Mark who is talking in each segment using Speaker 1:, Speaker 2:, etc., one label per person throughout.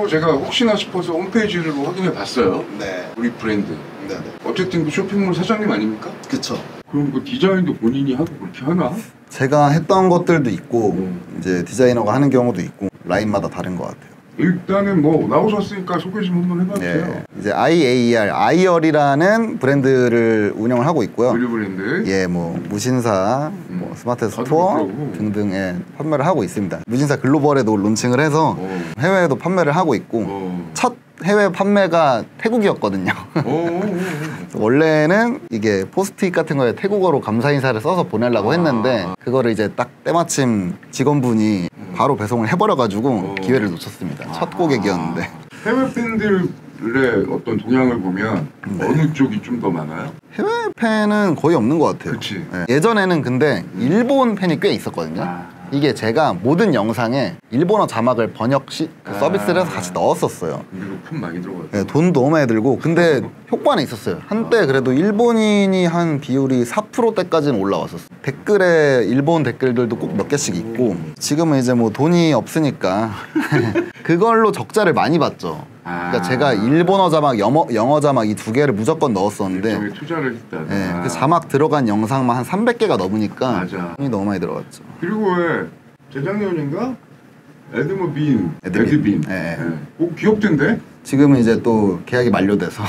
Speaker 1: 제가 혹시나 싶어서 홈페이지를 확인해 봤어요.
Speaker 2: 네.
Speaker 1: 우리 브랜드.
Speaker 2: 네네.
Speaker 1: 어쨌든 그 쇼핑몰 사장님 아닙니까?
Speaker 2: 그쵸.
Speaker 1: 그럼 그 디자인도 본인이 하고 그렇게 하나?
Speaker 2: 제가 했던 것들도 있고 이제 디자이너가 하는 경우도 있고 라인마다 다른 것 같아요.
Speaker 1: 일단은 뭐 나오셨으니까 소개 좀 한번 해봐주세요.
Speaker 2: 네. 이제 IAER, 아이얼이라는 브랜드를 운영을 하고 있고요.
Speaker 1: 의류 브랜드.
Speaker 2: 예, 뭐 무신사, 뭐 스마트 스토어 등등의 판매를 하고 있습니다. 무신사 글로벌에도 론칭을 해서 해외에도 판매를 하고 있고 첫 해외 판매가 태국이었거든요. 원래는 이게 포스트잇 같은 거에 태국어로 감사 인사를 써서 보내려고 했는데 그거를 이제 딱 때마침 직원분이 바로 배송을 해버려가지고 기회를 놓쳤습니다. 첫 고객이었는데.
Speaker 1: 해외 팬들의 어떤 동향을 보면 어느 쪽이 좀 더 많아요?
Speaker 2: 해외 팬은 거의 없는 것 같아요.
Speaker 1: 그치.
Speaker 2: 네. 예전에는 근데 일본 팬이 꽤 있었거든요. 이게 제가 모든 영상에 일본어 자막을 서비스를 해서 같이 넣었었어요.
Speaker 1: 근데 돈 많이 들어가요.
Speaker 2: 네, 돈 너무 많이 들고 근데 효과는 있었어요. 한때 그래도 일본인이 한 비율이 4%대까지는 올라왔었어요. 댓글에 일본 댓글들도 꼭 몇 개씩 있고 지금은 이제 뭐 돈이 없으니까 그걸로 적자를 많이 봤죠. 그러니까 제가 일본어 자막, 영어 자막 이 두 개를 무조건 넣었었는데
Speaker 1: 투자를 했다.
Speaker 2: 네, 그 자막 들어간 영상만 한 300개가 넘으니까
Speaker 1: 맞아.
Speaker 2: 돈이 너무 많이 들어갔죠.
Speaker 1: 그리고 왜 재작년인가? 에드빈.
Speaker 2: 네.
Speaker 1: 오, 귀엽던데?
Speaker 2: 지금은 이제 또 계약이 만료돼서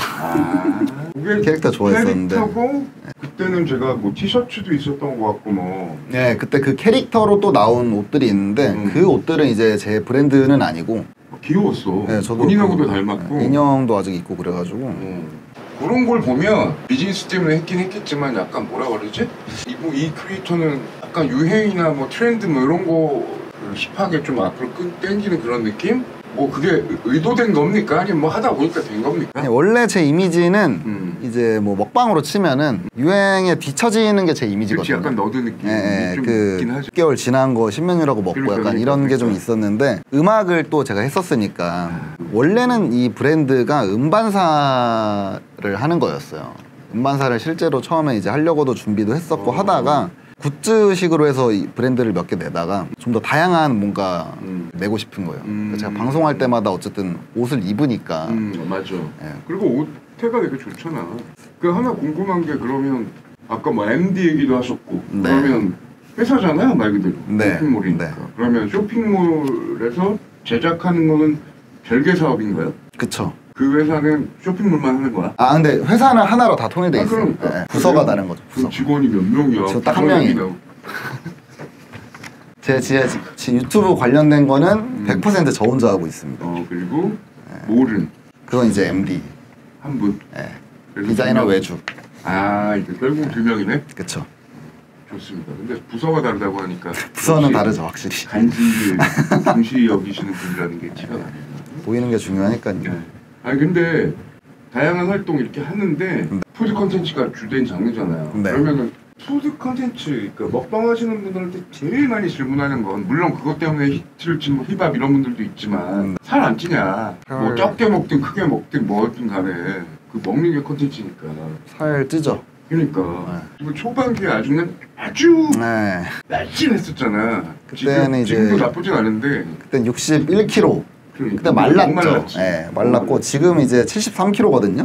Speaker 1: 그게
Speaker 2: 캐릭터 좋아했었는데
Speaker 1: 캐릭터고 그때는 제가 뭐 티셔츠도 있었던 것 같고 뭐
Speaker 2: 네, 그때 그 캐릭터로 또 나온 옷들이 있는데 그 옷들은 이제 제 브랜드는 아니고
Speaker 1: 귀여웠어.
Speaker 2: 네, 저도
Speaker 1: 본인하고도 닮았고
Speaker 2: 인형도 아직 있고 그래가지고
Speaker 1: 그런 걸 보면 비즈니스 때문에 했긴 했겠지만 약간 뭐라 그러지? 이 크리에이터는 약간 유행이나 뭐 트렌드 뭐 이런 거 힙하게 좀 앞으로 땡기는 그런 느낌? 뭐 그게 의도된 겁니까? 아니면 뭐 하다 보니까 된 겁니까?
Speaker 2: 아니, 원래 제 이미지는 이제 뭐 먹방으로 치면은 유행에 뒤처지는 게 제 이미지거든요.
Speaker 1: 그치, 약간 너드 느낌이 좀
Speaker 2: 그
Speaker 1: 있긴 하죠.
Speaker 2: 6개월 지난 거 신메뉴라고 먹고 약간 이런 게 좀 있었는데 음악을 또 제가 했었으니까 원래는 이 브랜드가 음반사를 하는 거였어요. 음반사를 실제로 처음에 이제 하려고도 준비도 했었고 하다가 굿즈식으로 해서 이 브랜드를 몇 개 내다가 좀 더 다양한 뭔가 내고 싶은 거예요. 제가 방송할 때마다 어쨌든 옷을 입으니까.
Speaker 1: 맞아.
Speaker 2: 예.
Speaker 1: 그리고 옷태가 되게 좋잖아. 그 하나 궁금한 게 그러면 아까 뭐 MD 얘기도 하셨고 그러면 회사잖아요 말 그대로. 쇼핑몰이니까. 그러면 쇼핑몰에서 제작하는 거는 별개 사업인가요?
Speaker 2: 그쵸.
Speaker 1: 그 회사는 쇼핑몰만 하는 거야?
Speaker 2: 아 근데 회사는 하나로 다 통일돼 있어요.
Speaker 1: 그러니까.
Speaker 2: 네, 부서가 다른 거죠. 부서.
Speaker 1: 직원이 몇 명이야?
Speaker 2: 저 딱 한 명이에요. 제 유튜브 관련된 거는 100% 저 혼자 하고 있습니다.
Speaker 1: 그리고 몰은?
Speaker 2: 그건 이제 MD.
Speaker 1: 한 분?
Speaker 2: 네. 디자이너 외주.
Speaker 1: 이제 결국 2명이네?
Speaker 2: 그쵸.
Speaker 1: 좋습니다. 근데 부서가 다르다고 하니까
Speaker 2: 부서는 다르죠 확실히.
Speaker 1: 간지를 중시 여기시는 분이라는 게 티가 나네요.
Speaker 2: 보이는 게 중요하니까요.
Speaker 1: 아니 근데 다양한 활동 이렇게 하는데 푸드 컨텐츠가 주된 장르잖아요. 그러면은 푸드 컨텐츠, 그러니까 먹방 하시는 분들한테 제일 많이 질문하는 건 물론 그것 때문에 히트를 친 뭐 힙합 이런 분들도 있지만 살 안 찌냐? 뭐 적게 먹든 크게 먹든 뭐든 간에 그 먹는 게 컨텐츠니까
Speaker 2: 살 찌죠.
Speaker 1: 그러니까 그리고 초반기에 아주 날씬했었잖아.
Speaker 2: 그때는
Speaker 1: 지금도 나쁘진 않은데
Speaker 2: 그땐 61kg. 그때 말랐죠. 네, 말랐고 지금 이제 73kg거든요.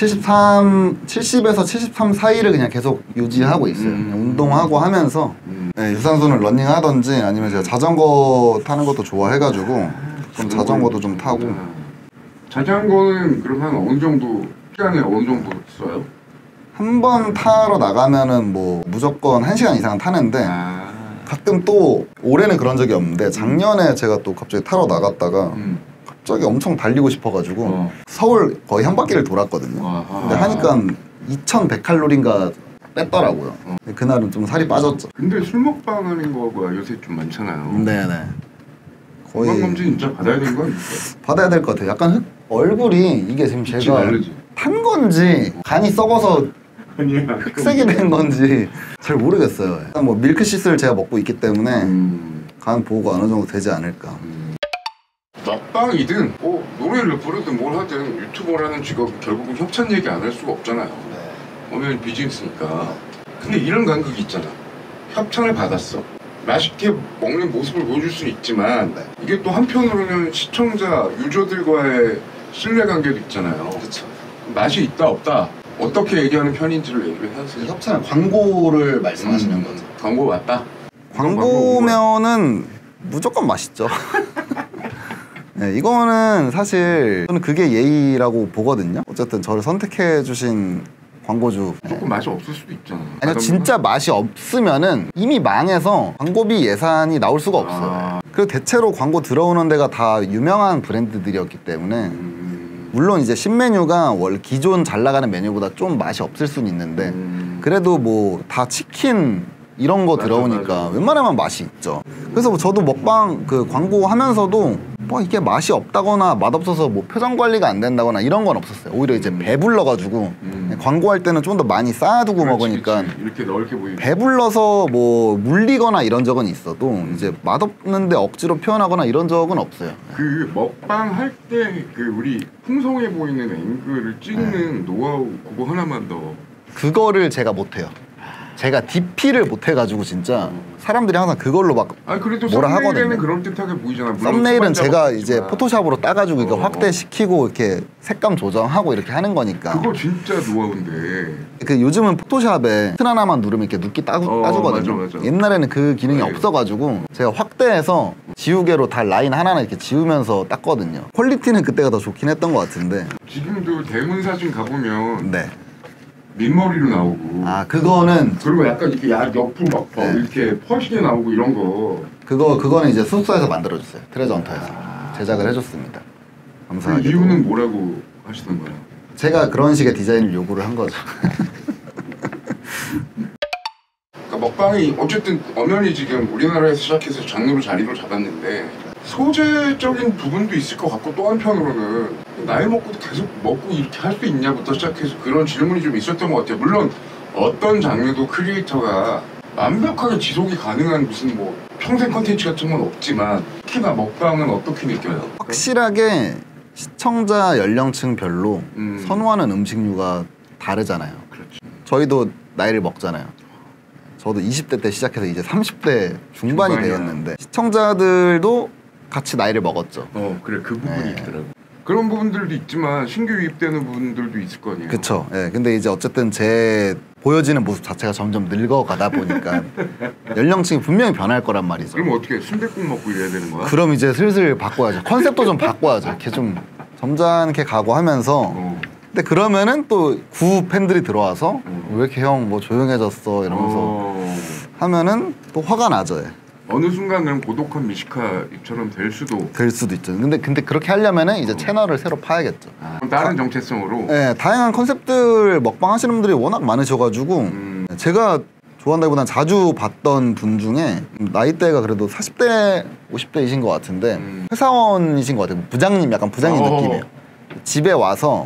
Speaker 2: 70에서 73 사이를 그냥 계속 유지하고 있어요. 운동하고 하면서 유산소는 러닝하던지 아니면 제가 자전거 타는 것도 좋아해가지고 좀 자전거도 좀 타고.
Speaker 1: 자전거는 그럼 한 어느 정도 시간에 어느 정도 써요?
Speaker 2: 한 번 타러 나가면은 뭐 무조건 1시간 이상은 타는데 가끔 또 올해는 그런 적이 없는데 작년에 제가 또 갑자기 타러 나갔다가 갑자기 엄청 달리고 싶어가지고 서울 거의 한 바퀴를 돌았거든요. 근데 하니까 2100칼로리인가 뺐더라고요. 그날은 좀 살이 빠졌죠.
Speaker 1: 근데 술 먹방 하는 거가 요새 좀 많잖아요.
Speaker 2: 네네.
Speaker 1: 거의 건강검진 진짜 받아야 되는 거 아닙니까? 받아야
Speaker 2: 될 것 같아요. 약간 얼굴이 이게 지금 제가 탄 건지 간이 썩어서 흑색이 된 건지 잘 모르겠어요. 일단 뭐 밀크시스를 제가 먹고 있기 때문에 간 보호가 어느 정도 되지 않을까.
Speaker 1: 먹방이든 노래를 부르든 뭘 하든 유튜버라는 직업이 결국은 협찬 얘기 안 할 수가 없잖아요. 오늘 비즈니스니까. 근데 이런 간극이 있잖아. 협찬을 받았어. 맛있게 먹는 모습을 보여줄 수는 있지만 이게 또 한편으로는 시청자, 유저들과의 신뢰관계도 있잖아요.
Speaker 2: 그렇죠.
Speaker 1: 맛이 있다 없다 어떻게 얘기하는 편인지를 얘기를 하세요.
Speaker 2: 협찬 광고를 말씀하시는 거죠.
Speaker 1: 광고 맞다?
Speaker 2: 광고면은 무조건 맛있죠. 네, 이거는 사실 저는 그게 예의라고 보거든요. 어쨌든 저를 선택해 주신 광고주
Speaker 1: 조금 맛이 없을 수도 있잖아.
Speaker 2: 아니요, 진짜 맛이 없으면은 이미 망해서 광고비 예산이 나올 수가 없어요. 그리고 대체로 광고 들어오는 데가 다 유명한 브랜드들이었기 때문에 물론 이제 신메뉴가 원래 기존 잘 나가는 메뉴보다 좀 맛이 없을 수는 있는데 그래도 뭐 다 치킨 이런 거 들어오니까 웬만하면 맛이 있죠. 그래서 뭐 저도 먹방 그 광고 하면서도 뭐 이게 맛이 없다거나 맛없어서 뭐 표정 관리가 안 된다거나 이런 건 없었어요. 오히려 이제 배불러가지고 광고할 때는 좀 더 많이 쌓아두고 먹으니까
Speaker 1: 이렇게 넓게 보이고
Speaker 2: 배불러서 뭐 물리거나 이런 적은 있어도 이제 맛없는데 억지로 표현하거나 이런 적은 없어요.
Speaker 1: 그 먹방 할 때 그 우리 풍성해 보이는 앵글을 찍는 노하우 그거 하나만 더.
Speaker 2: 그거를 제가 못해요. 제가 DP를 못해가지고 진짜 사람들이 항상 그걸로 막
Speaker 1: 그래도
Speaker 2: 뭐라
Speaker 1: 썸네일에는
Speaker 2: 하거든요.
Speaker 1: 그럴듯하게 보이잖아.
Speaker 2: 썸네일은 제가 이제 포토샵으로 따가지고 이거 확대시키고 이렇게 색감 조정하고 이렇게 하는 거니까.
Speaker 1: 그거 진짜 노하우인데.
Speaker 2: 그 요즘은 포토샵에 버튼 하나만 누르면 이렇게 눕기 따주거든요.
Speaker 1: 맞아.
Speaker 2: 옛날에는 그 기능이 없어가지고 제가 확대해서 지우개로 다 라인 하나하나 이렇게 지우면서 땄거든요. 퀄리티는 그때가 더 좋긴 했던 것 같은데.
Speaker 1: 지금도 대문 사진 가보면
Speaker 2: 네.
Speaker 1: 민머리로 나오고.
Speaker 2: 그거는
Speaker 1: 그리고 약간 이렇게 옆으로 막 이렇게 퍼지게 나오고 이런 거.
Speaker 2: 그거는 이제 소속사에서 만들어줬어요. 트레저 헌터에서 제작을 해줬습니다. 감사하게.
Speaker 1: 그 이유는 뭐라고 하시던 거예요?
Speaker 2: 제가 그런 식의 디자인을 요구를 한 거죠.
Speaker 1: 그러니까 먹방이 어쨌든 엄연히 지금 우리나라에서 시작해서 장르로 자리를 잡았는데 소재적인 부분도 있을 것 같고 또 한편으로는 나이 먹고도 계속 먹고 이렇게 할 수 있냐부터 시작해서 그런 질문이 좀 있었던 것 같아요. 물론 어떤 장르도 크리에이터가 완벽하게 지속이 가능한 무슨 뭐 평생 컨텐츠 같은 건 없지만 특히나 먹방은 어떻게 느껴요?
Speaker 2: 확실하게 시청자 연령층별로 선호하는 음식류가 다르잖아요.
Speaker 1: 그렇죠.
Speaker 2: 저희도 나이를 먹잖아요. 저도 20대 때 시작해서 이제 30대 중반이 되었는데 시청자들도 같이 나이를 먹었죠.
Speaker 1: 그래 그 부분이 있더라고. 그런 부분들도 있지만 신규 유입되는 부분들도 있을 거 아니에요.
Speaker 2: 그쵸. 예. 근데 이제 어쨌든 제 보여지는 모습 자체가 점점 늙어가다 보니까 연령층이 분명히 변할 거란 말이죠.
Speaker 1: 그럼 어떻게 순댓국 먹고 이래야 되는 거야?
Speaker 2: 그럼 이제 슬슬 바꿔야죠. 컨셉도 좀 바꿔야죠. 이렇게 좀 점잖게 가고 하면서. 근데 그러면은 또 구 팬들이 들어와서 왜 이렇게 형 뭐 조용해졌어 이러면서 하면은 또 화가 나죠. 예.
Speaker 1: 어느 순간 그럼 고독한 미식가처럼 될 수도
Speaker 2: 있죠. 근데 그렇게 하려면은 이제 채널을 새로 파야겠죠.
Speaker 1: 그럼 다른 정체성으로.
Speaker 2: 네, 다양한 컨셉들 먹방 하시는 분들이 워낙 많으셔가지고 제가 좋아한다기보다는 자주 봤던 분 중에 나이대가 그래도 40대, 50대이신 것 같은데 회사원이신 것 같아요. 부장님, 약간 부장님 느낌이에요. 집에 와서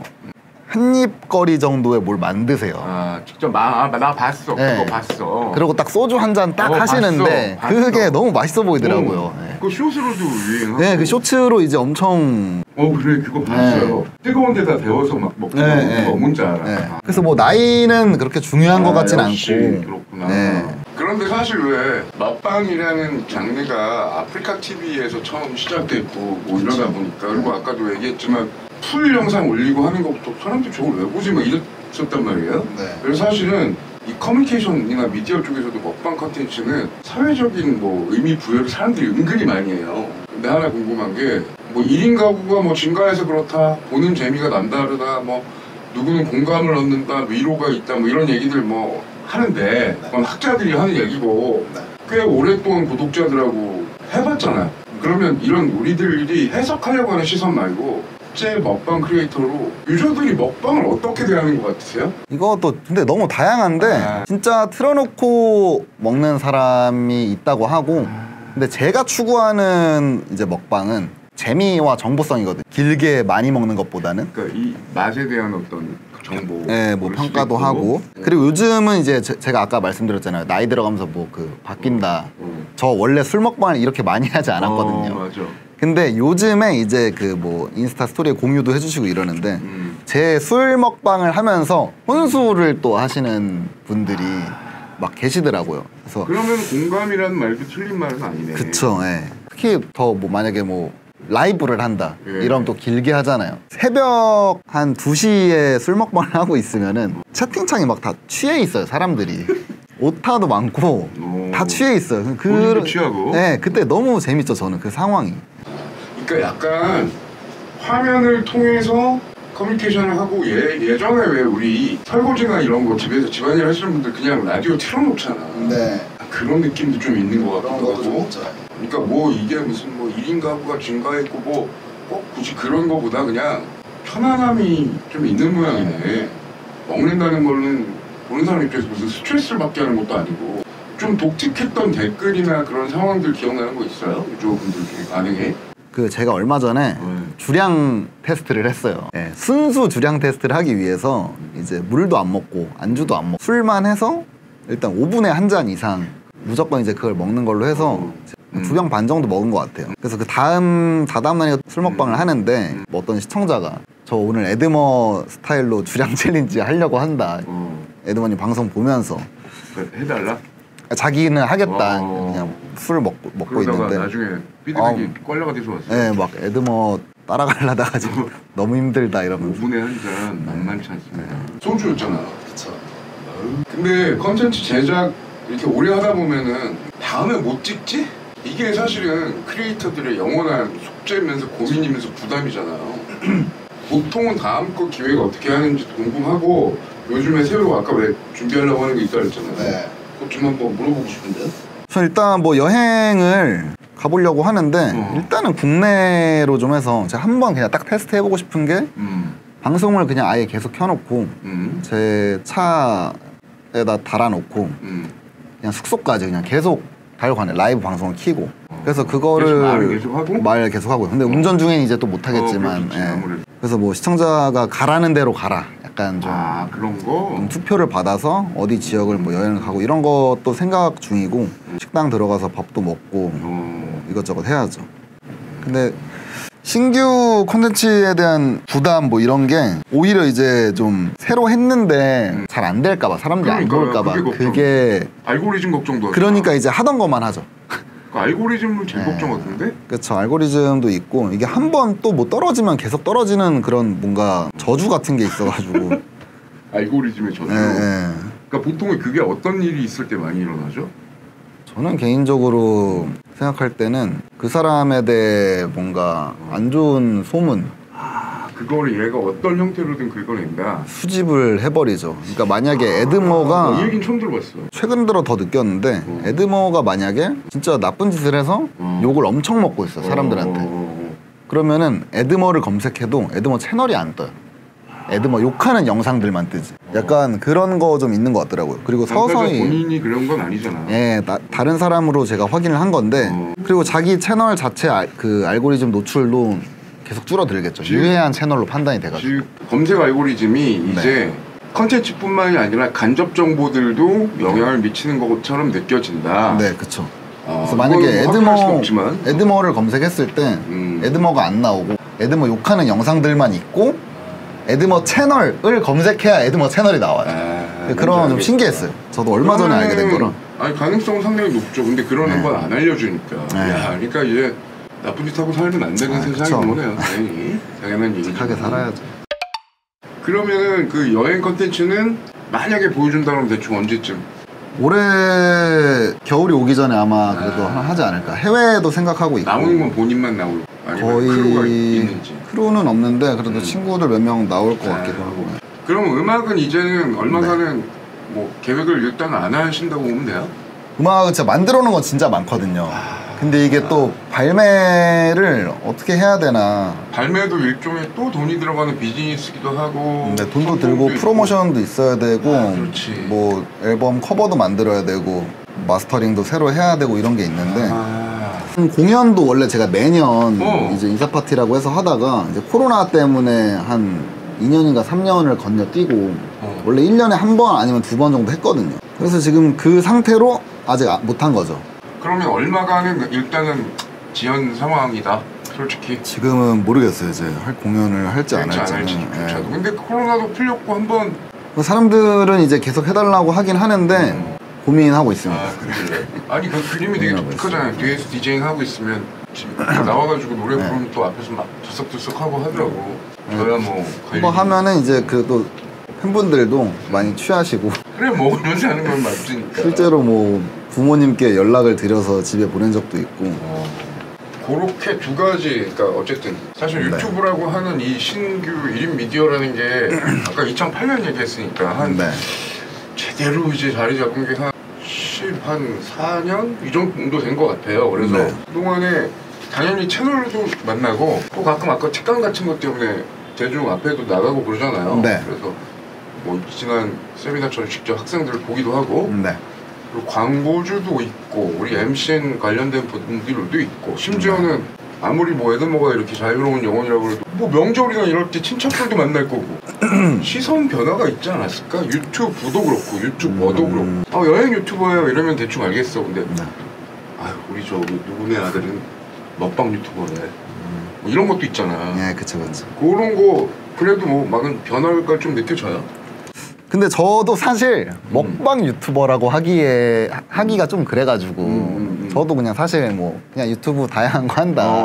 Speaker 2: 한입거리 정도의 뭘 만드세요.
Speaker 1: 직접 나 봤어.
Speaker 2: 네.
Speaker 1: 그거 봤어.
Speaker 2: 그리고 딱 소주 한 잔 딱 하시는데
Speaker 1: 봤어.
Speaker 2: 그게 너무 맛있어 보이더라고요. 네.
Speaker 1: 그 쇼츠로도 유행하고.
Speaker 2: 네, 그 쇼츠로 이제 엄청.
Speaker 1: 그래 그거 봤어요. 뜨거운 데다 데워서 막 먹는 거 뭔지 알아.
Speaker 2: 네. 그래서 뭐 나이는 그렇게 중요한 것 같진
Speaker 1: 역시
Speaker 2: 않고.
Speaker 1: 그렇구나.
Speaker 2: 네.
Speaker 1: 그런데 사실 왜 먹방이라는 장르가 아프리카 TV에서 처음 시작됐고 뭐 이러다 보니까 그리고 아까도 얘기했지만 풀 영상 올리고 하는 것부터 사람들이 저걸 왜 보지 막 이랬었단 말이에요.
Speaker 2: 네.
Speaker 1: 그래서 사실은 이 커뮤니케이션이나 미디어 쪽에서도 먹방 컨텐츠는 사회적인 뭐 의미 부여를 사람들이 은근히 많이 해요. 근데 하나 궁금한 게 뭐 1인 가구가 뭐 증가해서 그렇다, 보는 재미가 남다르다, 뭐 누구는 공감을 얻는다, 위로가 있다, 뭐 이런 얘기들 뭐 하는데 그건 학자들이 하는 얘기고 꽤 오랫동안 구독자들하고 해봤잖아요. 그러면 이런 우리들이 해석하려고 하는 시선 말고 실제 먹방 크리에이터로 유저들이 먹방을 어떻게 대하는 것 같으세요?
Speaker 2: 이것도 근데 너무 다양한데 진짜 틀어놓고 먹는 사람이 있다고 하고 근데 제가 추구하는 이제 먹방은 재미와 정보성이거든. 길게 많이 먹는 것보다는.
Speaker 1: 그러니까 이 맛에 대한 어떤 정보.
Speaker 2: 네, 뭐 평가도 하고. 그리고 요즘은 이제 제가 아까 말씀드렸잖아요. 나이 들어가면서 뭐 그 바뀐다. 저 원래 술 먹방을 이렇게 많이 하지 않았거든요.
Speaker 1: 맞아.
Speaker 2: 근데 요즘에 이제 그 뭐 인스타 스토리에 공유도 해주시고 이러는데 제 술 먹방을 하면서 혼술을 또 하시는 분들이 막 계시더라고요. 그래서
Speaker 1: 그러면 공감이라는 말도 틀린 말은 아니네.
Speaker 2: 그쵸. 예. 특히 더 뭐 만약에 뭐 라이브를 한다 이러면 또 길게 하잖아요. 새벽 한 2시에 술 먹방을 하고 있으면은 채팅창이 막 다 취해 있어요, 사람들이. 오타도 많고 다 취해 있어요.
Speaker 1: 본인도 취하고.
Speaker 2: 네, 그때 너무 재밌죠, 저는 그 상황이.
Speaker 1: 그러니까 약간 화면을 통해서 커뮤니케이션을 하고 예전에 왜 우리 설거지나 이런 거 집에서 집안일 하시는 분들 그냥 라디오 틀어놓잖아.
Speaker 2: 네.
Speaker 1: 그런 느낌도 좀 있는 것 같기도 하고.
Speaker 2: 진짜.
Speaker 1: 그러니까 뭐 이게 무슨 뭐 1인 가구가 증가했고 뭐 꼭 굳이 그런 거보다 그냥 편안함이 좀 있는 모양이네. 먹는다는 거는 보는 사람 입장에서 무슨 스트레스를 받게 하는 것도 아니고. 좀 독특했던 댓글이나 그런 상황들 기억나는 거 있어요? 유저분들 중에 반응에?
Speaker 2: 그 제가 얼마 전에 주량 테스트를 했어요. 네, 순수 주량 테스트를 하기 위해서 이제 물도 안 먹고 안주도 안 먹고 술만 해서 일단 5분에 한 잔 이상 무조건 이제 그걸 먹는 걸로 해서 2병 반 정도 먹은 것 같아요. 그래서 그 다음 날에 술 먹방을 하는데 뭐 어떤 시청자가 저 오늘 에드머 스타일로 주량 챌린지 하려고 한다. 에드머님 방송 보면서
Speaker 1: 해달라?
Speaker 2: 자기는 하겠다. 그냥 술 먹고 있는데
Speaker 1: 나중에 피드백이 껄려가 돼서 왔어요.
Speaker 2: 네, 막 에드머 따라가려다가 지금 너무 힘들다 이러면서
Speaker 1: 5분에 한 잔 만만치 않습니다. 소주였잖아. 그쵸. 근데 컨텐츠 제작 이렇게 오래 하다 보면은 다음에 못 찍지? 이게 사실은 크리에이터들의 영원한 숙제면서 고민이면서 부담이잖아요. 보통은 다음 거 기획 어떻게 하는지 궁금하고 요즘에 새로 아까 왜 준비하려고 하는 게 있다 그랬잖아요. 네. 그것 좀 한번 물어보고 싶은데요.
Speaker 2: 저 일단 뭐 여행을 가보려고 하는데 일단은 국내로 좀 해서 제가 한번 그냥 딱 테스트 해보고 싶은 게 방송을 그냥 아예 계속 켜놓고 제 차에다 달아놓고 그냥 숙소까지 그냥 계속 달고 가네. 라이브 방송을 켜고 그래서 그거를 말 계속 하고요. 근데 운전 중엔 이제 또 못하겠지만 그래서 뭐 시청자가 가라는 대로 가라. 약간 좀
Speaker 1: 그런 거?
Speaker 2: 좀 투표를 받아서 어디 지역을 뭐 여행을 가고 이런 것도 생각 중이고 식당 들어가서 밥도 먹고 이것저것 해야죠. 근데 신규 콘텐츠에 대한 부담 뭐 이런 게 오히려 이제 좀 새로 했는데 잘 안 될까봐 사람들이 안 볼까봐 그게
Speaker 1: 알고리즘 걱정도
Speaker 2: 그러니까 이제 하던 것만 하죠.
Speaker 1: 그 알고리즘을 제일 걱정 같은데?
Speaker 2: 그렇죠. 알고리즘도 있고 이게 한 번 또 뭐 떨어지면 계속 떨어지는 그런 뭔가 저주 같은 게 있어가지고
Speaker 1: 알고리즘의 저주? 그러니까 보통은 그게 어떤 일이 있을 때 많이 일어나죠?
Speaker 2: 저는 개인적으로 생각할 때는 그 사람에 대해 뭔가 안 좋은 소문
Speaker 1: 그거를 얘가 어떤 형태로든 긁어낸다.
Speaker 2: 수집을 해버리죠. 그러니까 만약에 에드머가
Speaker 1: 이 얘기는 처음 들어봤어.
Speaker 2: 최근 들어 더 느꼈는데 에드머가 만약에 진짜 나쁜 짓을 해서 욕을 엄청 먹고 있어 사람들한테 그러면은 에드머를 검색해도 에드머 채널이 안 떠요. 에드머 욕하는 영상들만 뜨지. 약간 그런 거 좀 있는 것 같더라고요. 그리고 서서히
Speaker 1: 본인이 그런 건 아니잖아.
Speaker 2: 예, 다른 사람으로 제가 확인을 한 건데 그리고 자기 채널 자체 그 알고리즘 노출도 계속 줄어들겠죠. 유해한 채널로 판단이 돼가지고.
Speaker 1: 검색 알고리즘이 이제 컨텐츠뿐만이 아니라 간접 정보들도 영향을 미치는 것처럼 느껴진다.
Speaker 2: 네, 그렇죠. 그래서 만약에 에드머를 검색했을 때 에드머가 안 나오고 에드머 욕하는 영상들만 있고 에드머 채널을 검색해야 에드머 채널이 나와요. 그런 좀 신기했어요. 저도 얼마 전에 알게 된 거라.
Speaker 1: 아니 가능성은 상당히 높죠. 근데 그런 건 안 알려주니까. 야, 그러니까 이제 나쁜 짓 하고 살면 안 되는 세상인 거네요. 당연한 얘기죠.
Speaker 2: 착하게 살아야죠.
Speaker 1: 그러면은 그 여행 컨텐츠는 만약에 보여준다면 대충 언제쯤?
Speaker 2: 올해 겨울이 오기 전에 아마 그래도 하지 않을까. 해외도 생각하고 있고.
Speaker 1: 나오는 건 본인만 나올 아니면
Speaker 2: 거의
Speaker 1: 크루가 있는지.
Speaker 2: 크루는 없는데 그래도 친구들 몇 명 나올 것 같기도 하고.
Speaker 1: 그럼 음악은 이제는 얼마간은 뭐 계획을 일단 안 하신다고 보면 돼요?
Speaker 2: 음악은 진짜 만들어 놓은 건 진짜 많거든요. 근데 이게 또 발매를 어떻게 해야 되나.
Speaker 1: 발매도 일종의 또 돈이 들어가는 비즈니스기도 하고.
Speaker 2: 네, 돈도 들고 프로모션도 있어야 되고 뭐 앨범 커버도 만들어야 되고 마스터링도 새로 해야 되고 이런 게 있는데 공연도 원래 제가 매년 이제 인사파티라고 해서 하다가 이제 코로나 때문에 한 2년인가 3년을 건너뛰고 원래 1년에 한 번 아니면 2번 정도 했거든요. 그래서 지금 그 상태로 아직 못한 거죠.
Speaker 1: 그러면 얼마간은 일단은 지연 상황이다. 솔직히
Speaker 2: 지금은 모르겠어요. 이제 할 공연을 할지 안 할지는.
Speaker 1: 근데 코로나도 풀렸고 한번
Speaker 2: 사람들은 이제 계속 해달라고 하긴 하는데 고민하고 있습니다.
Speaker 1: 아 그래? 아니 그 그림이 되게 독특하잖아요. 뒤에서 디제잉 하고 있으면 나와가지고 노래 부르면 또 앞에서 막 들썩들썩하고 하더라고. 저야 뭐
Speaker 2: 하면은 이제 그 또 팬분들도 많이 취하시고
Speaker 1: 그래 먹으면서 하는 건 맞으니까.
Speaker 2: 실제로 뭐 부모님께 연락을 드려서 집에 보낸 적도 있고.
Speaker 1: 그렇게 두 가지, 그러니까 어쨌든 사실 유튜브라고 하는 이 신규 1인 미디어라는 게 아까 2008년 얘기했으니까 한 제대로 이제 자리 잡은 게 한 4년 이 정도 된 것 같아요. 그래서 그동안에 당연히 채널도 만나고 또 가끔 아까 특강 같은 것 때문에 대중 앞에도 나가고 그러잖아요. 그래서 뭐 지난 세미나처럼 직접 학생들을 보기도 하고 그리고 광고주도 있고 우리 MCN 관련된 분들도 있고 심지어는 아무리 뭐 에드머가 이렇게 자유로운 영혼이라고 해도 뭐 명절이나 이럴 때 친척들도 만날 거고 시선 변화가 있지 않았을까? 유튜브도 그렇고 유튜버도 그렇고 여행 유튜버예요 이러면 대충 알겠어. 근데 아유 우리 저 누구네 아들은 먹방 유튜버래 뭐 이런 것도 있잖아.
Speaker 2: 네, 그쵸.
Speaker 1: 그런 거 그래도 뭐 많은 변화가 좀 느껴져요.
Speaker 2: 근데 저도 사실 먹방 유튜버라고 하기가 좀 그래가지고 저도 그냥 사실 뭐 그냥 유튜브 다양한 거 한다.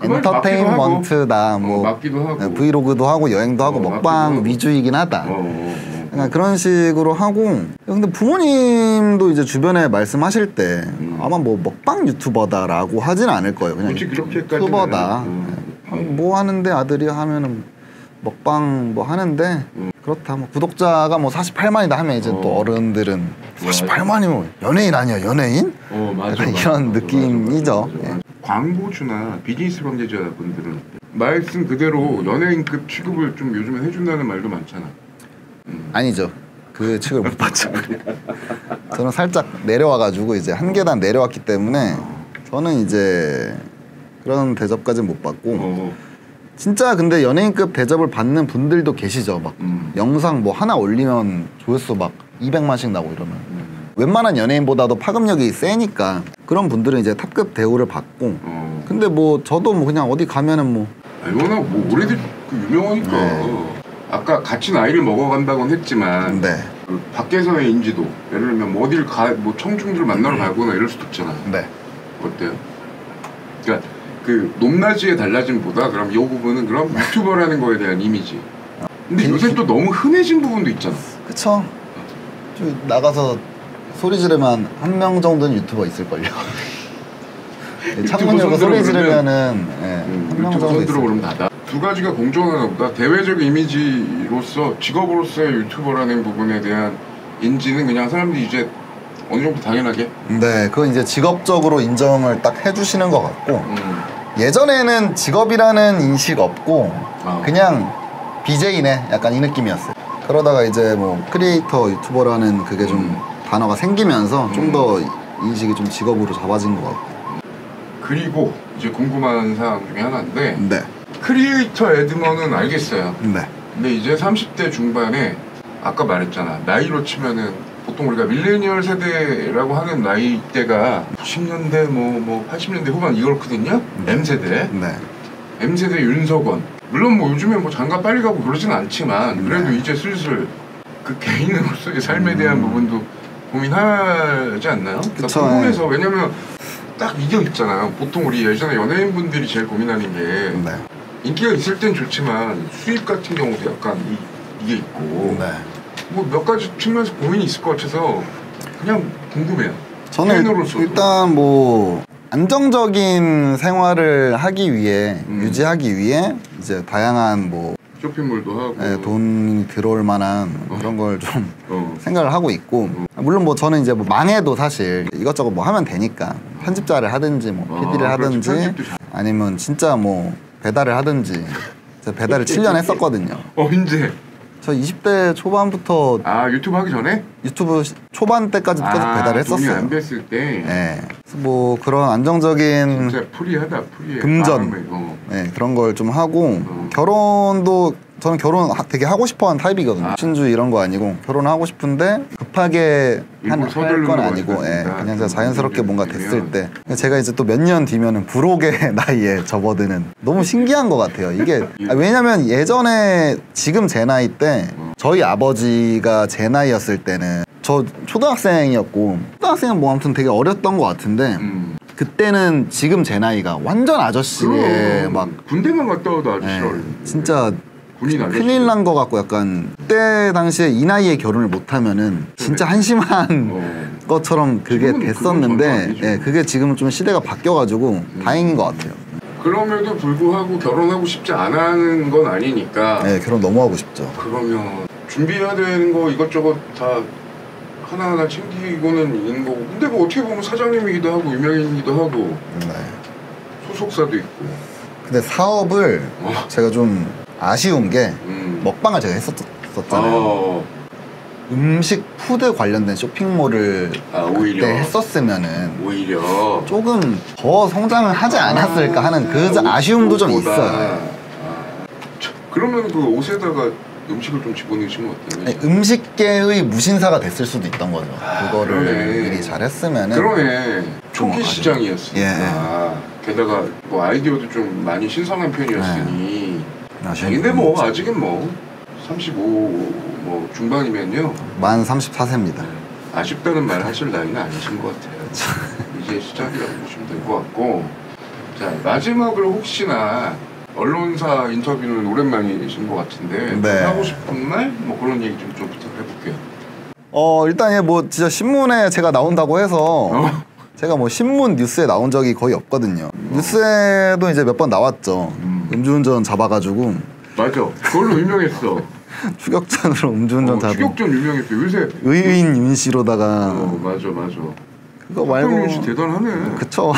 Speaker 2: 엔터테인먼트다. 뭐
Speaker 1: 맞기도 하고
Speaker 2: 브이로그도 하고 여행도 하고 먹방 위주이긴 하다. 그냥 그런 식으로 하고. 근데 부모님도 이제 주변에 말씀하실 때 아마 뭐 먹방 유튜버다라고 하진 않을 거예요. 그냥 유튜버다. 뭐 하는데 아들이 하면은 먹방 뭐 하는데 그렇다. 뭐 구독자가 뭐 48만이다 하면 이제 또 어른들은 48만이면 연예인 아니야 연예인?
Speaker 1: 맞아,
Speaker 2: 이런 느낌이죠.
Speaker 1: 광고주나 비즈니스 관계자분들은 말씀 그대로 연예인급 취급을 좀 요즘에 해준다는 말도 많잖아.
Speaker 2: 아니죠. 그 취급을 못 받죠. 저는 살짝 내려와가지고 이제 한 계단 내려왔기 때문에 저는 이제 그런 대접까지는 못 받고 진짜 근데 연예인급 대접을 받는 분들도 계시죠. 막 영상 뭐 하나 올리면 조회수 막 200만씩 나고 이러면 웬만한 연예인보다도 파급력이 세니까 그런 분들은 이제 탑급 대우를 받고 근데 뭐 저도 뭐 그냥 어디 가면은 뭐
Speaker 1: 워낙 뭐 오래된 유명하니까 아까 같이 나이를 먹어간다고는 했지만 그 밖에서의 인지도 예를 들면 뭐 어딜 뭐 청중들 만나러 가거나 이럴 수도 있잖아. 어때요? 그러니까 그 높낮이의 달라짐보다 그럼 이 부분은 그럼 유튜버라는 거에 대한 이미지. 근데 요새 또 너무 흔해진 부분도 있잖아.
Speaker 2: 그쵸. 나가서 소리 지르면 한 명 정도는 유튜버 있을걸요. 창문 열고 소리 지르면은 한 명 정도 있을
Speaker 1: 그럼 나다. 두 가지가 공존하나 보다. 대외적 이미지로서 직업으로서의 유튜버라는 부분에 대한 인지는 그냥 사람들이 이제 어느 정도 당연하게
Speaker 2: 그건 이제 직업적으로 인정을 딱 해주시는 것 같고 예전에는 직업이라는 인식 없고 그냥 BJ네 약간 이 느낌이었어요. 그러다가 이제 뭐 크리에이터 유튜버라는 그게 좀 단어가 생기면서 좀 더 인식이 좀 직업으로 잡아진 것 같고.
Speaker 1: 그리고 이제 궁금한 사항 중에 하나인데 크리에이터 에드먼은 알겠어요. 근데 이제 30대 중반에 아까 말했잖아. 나이로 치면은 보통 우리가 밀레니얼 세대라고 하는 나이대가 90년대 뭐 80년대 후반 이렇거든요. M세대. M세대 윤석원. 물론 뭐 요즘에 뭐 장가 빨리 가고 그러진 않지만 그래도 이제 슬슬 그 개인으로서의 삶에 대한 부분도 고민하지 않나요?
Speaker 2: 그쵸.
Speaker 1: 궁금해서. 왜냐면 딱 이게 있잖아요. 보통 우리 예전에 연예인분들이 제일 고민하는 게 인기가 있을 땐 좋지만 수입 같은 경우도 약간 이게 있고 뭐 몇 가지 측면에서 고민이 있을 것 같아서 그냥 궁금해요.
Speaker 2: 저는 일단 뭐 안정적인 생활을 하기 위해 유지하기 위해 이제 다양한 뭐
Speaker 1: 쇼핑몰도 하고
Speaker 2: 돈이 들어올 만한 그런 걸 좀 생각을 하고 있고 물론 뭐 저는 이제 뭐 망해도 사실 이것저것 뭐 하면 되니까 편집자를 하든지 뭐 PD를 하든지 아니면 진짜 뭐 배달을 하든지 제가 배달을 7년 했었거든요.
Speaker 1: 언제?
Speaker 2: 저 20대 초반부터
Speaker 1: 유튜브 하기 전에?
Speaker 2: 유튜브 초반 때까지 계속 배달을 했었어요.
Speaker 1: 돈이 안 됐을 때?
Speaker 2: 그래서 뭐 그런 안정적인
Speaker 1: 진짜 프리하다.
Speaker 2: 금전 그런 걸 좀 하고 결혼도 저는 결혼 되게 하고 싶어하는 타입이거든요. 신주 이런 거 아니고 결혼하고 싶은데 급하게 할 건 아니고 그냥 제가 자연스럽게 뭔가 됐을 때 제가 이제 또 몇 년 뒤면은 불혹의 나이에 접어드는 너무 신기한 것 같아요. 이게 왜냐면 예전에 지금 제 나이 때 저희 아버지가 제 나이였을 때는 저 초등학생이었고 초등학생은 뭐 아무튼 되게 어렸던 것 같은데 그때는 지금 제 나이가 완전 아저씨에 막
Speaker 1: 군대만 갔다 와도
Speaker 2: 네,
Speaker 1: 아저씨라
Speaker 2: 진짜
Speaker 1: 군인 아저씨
Speaker 2: 큰일 난 것 같고 약간 그때 당시에 이 나이에 결혼을 못하면 진짜 한심한 것처럼 그게 됐었는데 예, 그게 지금은 좀 시대가 바뀌어가지고 다행인 것 같아요.
Speaker 1: 그럼에도 불구하고 결혼하고 싶지 않은 건 아니니까
Speaker 2: 네, 결혼 너무 하고 싶죠.
Speaker 1: 그러면 준비해야 되는 거 이것저것 다 하나하나 챙기고는 있는 거고 근데 뭐 어떻게 보면 사장님이기도 하고 유명인이기도 하고
Speaker 2: 네.
Speaker 1: 소속사도 있고
Speaker 2: 근데 사업을 제가 좀 아쉬운 게 먹방을 제가 했었잖아요. 음식 푸드 관련된 쇼핑몰을
Speaker 1: 오히려
Speaker 2: 그때 했었으면은
Speaker 1: 오히려
Speaker 2: 조금 더 성장을 하지 않았을까 하는 그 아쉬움도 좀 있어요.
Speaker 1: 그러면 그 옷에다가 음식을 좀 집어넣으신 것 같아요.
Speaker 2: 아니, 음식계의 무신사가 됐을 수도 있던 거죠. 그거를
Speaker 1: 그러네.
Speaker 2: 미리 잘했으면은.
Speaker 1: 그러네. 초기 시장이었으니까.
Speaker 2: 예.
Speaker 1: 게다가 뭐 아이디어도 좀 많이 신선한 편이었으니. 근데 뭐 아직은 뭐 35 뭐 중반이면요.
Speaker 2: 만 34세입니다.
Speaker 1: 아쉽다는 말 하실 나이는 아니신 것 같아요. 이제 시작이라고 보시면 될 것 같고. 자 마지막으로 혹시나 언론사 인터뷰는 오랜만이신 것 같은데
Speaker 2: 네.
Speaker 1: 하고 싶은 말? 뭐 그런 얘기 좀 부탁해볼게요.
Speaker 2: 일단 뭐 진짜 신문에 제가 나온다고 해서 제가 뭐 신문 뉴스에 나온 적이 거의 없거든요. 뉴스에도 이제 몇 번 나왔죠. 음주운전 잡아가지고
Speaker 1: 맞아. 그걸로 유명했어.
Speaker 2: 추격전으로 음주운전 잡은
Speaker 1: 추격전 유명했어. 요새
Speaker 2: 의인 윤 씨로다가
Speaker 1: 맞아.
Speaker 2: 그거 말고
Speaker 1: 윤 씨 대단하네.
Speaker 2: 그쵸.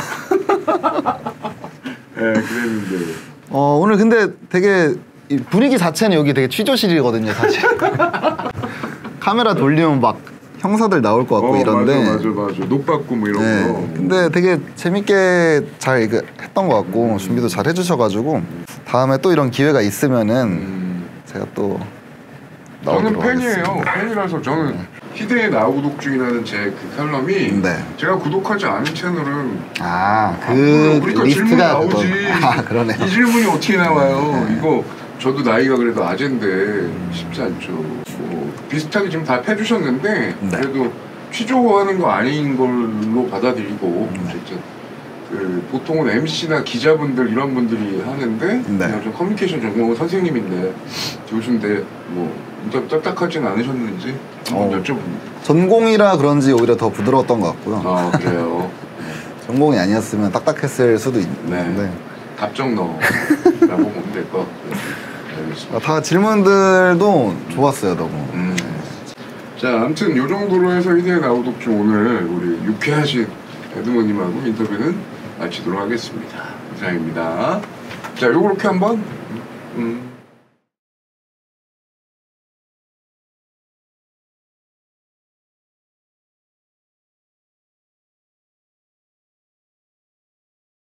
Speaker 1: 네, 그랬는데.
Speaker 2: 오늘 근데 되게 이 분위기 자체는 여기 되게 취조실이거든요, 사실. 카메라 돌리면 막 형사들 나올 것 같고 이런데.
Speaker 1: 맞아. 녹 받고 뭐 이런
Speaker 2: 네,
Speaker 1: 거.
Speaker 2: 근데 되게 재밌게 잘 했던 것 같고 준비도 잘 해주셔가지고 다음에 또 이런 기회가 있으면은 제가 또
Speaker 1: 저는
Speaker 2: 나오도록
Speaker 1: 팬이에요.
Speaker 2: 하겠습니다.
Speaker 1: 팬이라서 저는 희대의 나구독 중이라는 제 그 칼럼이
Speaker 2: 네.
Speaker 1: 제가 구독하지 않은 채널은
Speaker 2: 그 리스트가
Speaker 1: 나오지.
Speaker 2: 그러네요.
Speaker 1: 이 질문이 어떻게 나와요? 이거 저도 나이가 그래도 아재인데 쉽지 않죠. 뭐 비슷하게 지금 다 해주셨는데 그래도 취조하는 거 아닌 걸로 받아들이고 어쨌든 그 보통은 MC나 기자분들 이런 분들이 하는데 그냥 좀 커뮤니케이션 전공은 선생님인데 교수인데 뭐 인터뷰 딱딱하진 않으셨는지 한번 여쭤봅니다.
Speaker 2: 전공이라 그런지 오히려 더 부드러웠던 것 같고요.
Speaker 1: 그래요.
Speaker 2: 전공이 아니었으면 딱딱했을 수도 있는데
Speaker 1: 답정 넣어라고 보면 될 것 같고요.
Speaker 2: 다 질문들도 좋았어요, 너무.
Speaker 1: 자, 아무튼 요 정도로 해서 희대의 나우독 중 오늘 우리 유쾌하신 에드머님하고 인터뷰는 마치도록 하겠습니다. 이상입니다. 자, 요렇게 한번